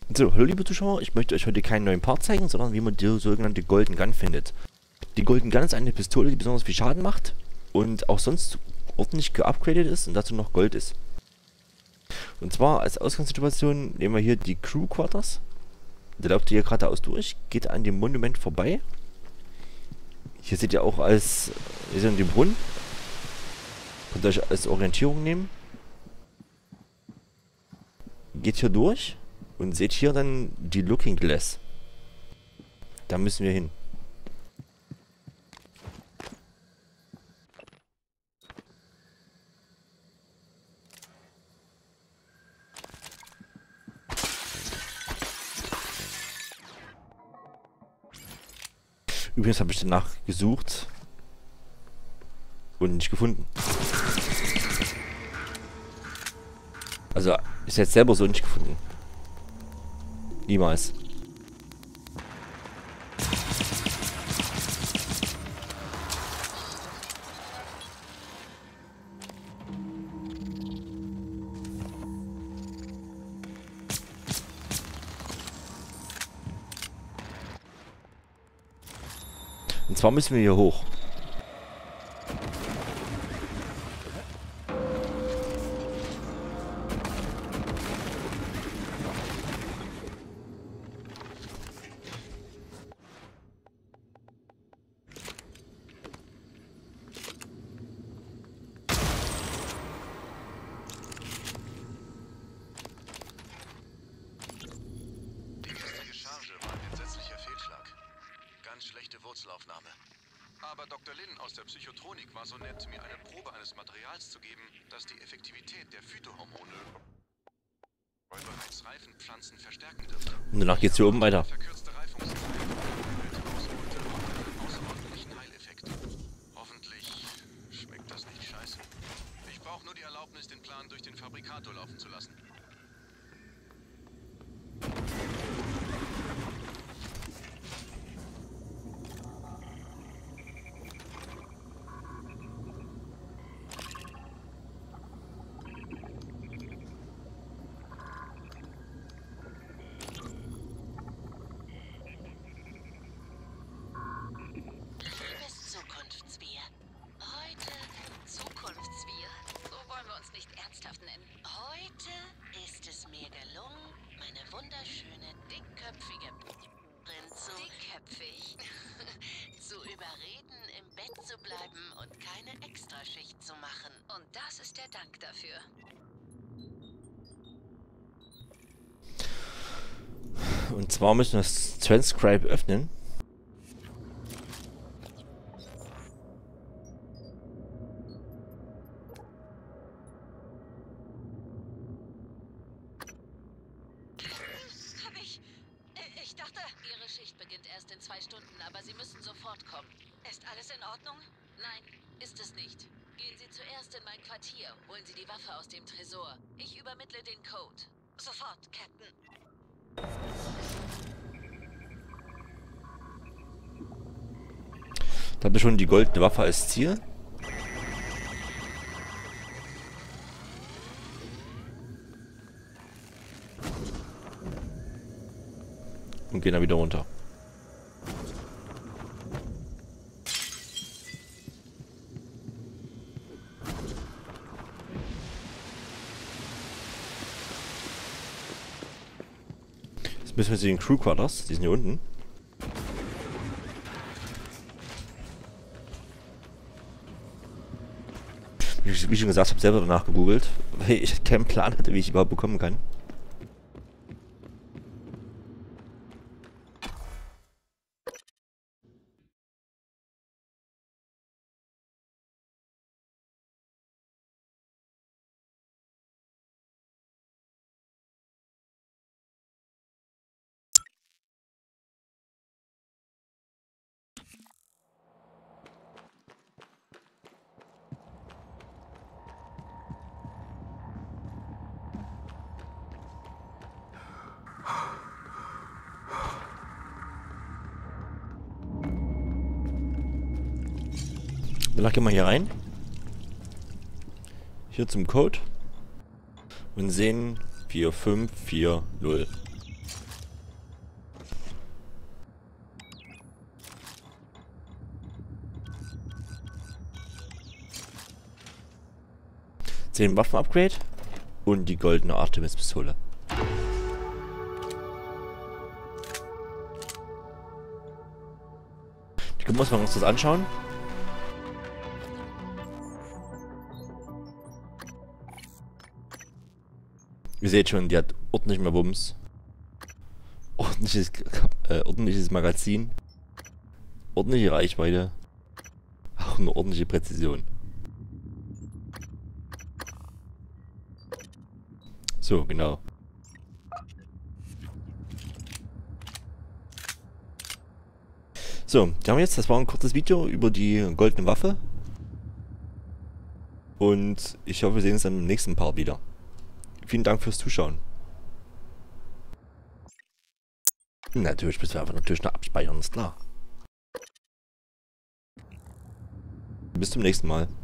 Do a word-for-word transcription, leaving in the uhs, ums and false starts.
So, hallo liebe Zuschauer, ich möchte euch heute keinen neuen Part zeigen, sondern wie man die sogenannte Golden Gun findet. Die Golden Gun ist eine Pistole, die besonders viel Schaden macht und auch sonst ordentlich geupgradet ist und dazu noch Gold ist. Und zwar als Ausgangssituation nehmen wir hier die Crew Quarters. Da lauft ihr hier geradeaus durch, geht an dem Monument vorbei. Hier seht ihr auch als, ihr seht den Brunnen. Könnt ihr euch als Orientierung nehmen. Geht hier durch und seht hier dann die Looking Glass. Da müssen wir hin. Übrigens habe ich danach gesucht und nicht gefunden. Also, ist jetzt selber so nicht gefunden. Niemals. Und zwar müssen wir hier hoch. Schlechte Wurzelaufnahme. Aber Doktor Lin aus der Psychotronik war so nett, mir eine Probe eines Materials zu geben, das die Effektivität der Phytohormone bei bereits reifen Pflanzen verstärken dürfte. Und danach geht's hier oben weiter. Verkürzte Reifungszeit mit einem außerordentlichen Heileffekt. Hoffentlich schmeckt das nicht scheiße. Ich brauche nur die Erlaubnis, den Plan durch den Fabrikator laufen zu lassen. Wunderschöne, dickköpfige Prinz dickköpfig zu überreden, im Bett zu bleiben und keine Extraschicht zu machen. Und das ist der Dank dafür. Und zwar müssen wir das Transcribe öffnen. Ich dachte, Ihre Schicht beginnt erst in zwei Stunden, aber Sie müssen sofort kommen. Ist alles in Ordnung? Nein, ist es nicht. Gehen Sie zuerst in mein Quartier. Holen Sie die Waffe aus dem Tresor. Ich übermittle den Code. Sofort, Captain. Da habt ihr schon die goldene Waffe als Ziel. Und gehen dann wieder runter. Jetzt müssen wir zu den Crew Quarters, die sind hier unten. Wie ich, wie ich schon gesagt habe, selber danach gegoogelt, weil ich keinen Plan hatte, wie ich überhaupt bekommen kann. Danach gehen wir hier rein. Hier zum Code. Und sehen vier fünf vier null. zehn Waffen-Upgrade und die goldene Artemis-Pistole. Die können wir uns mal uns das anschauen. Ihr seht schon, die hat ordentlich mehr Wumms. Ordentliches, äh, ordentliches Magazin. Ordentliche Reichweite. Auch eine ordentliche Präzision. So, genau. So, die haben wir jetzt, das war ein kurzes Video über die goldene Waffe. Und ich hoffe, wir sehen uns dann im nächsten Part wieder. Vielen Dank fürs Zuschauen. Natürlich müssen wir einfach natürlich noch abspeichern, ist klar. Bis zum nächsten Mal.